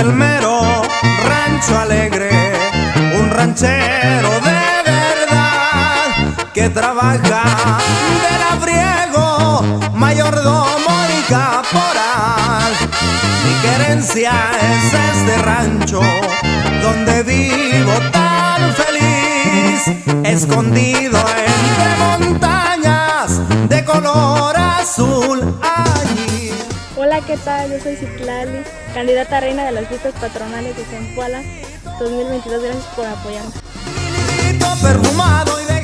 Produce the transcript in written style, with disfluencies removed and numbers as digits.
del mero rancho alegre, un ranchero de verdad que trabaja de labriego, mayordomo y caporal. Mi querencia es este rancho donde vivo tan feliz, escondido entre montañas de color azul allí. Hola, ¿qué tal? Yo soy Citlali, candidata a reina de las fiestas patronales de Zempoala 2022. Gracias por apoyarme. Perfumado y de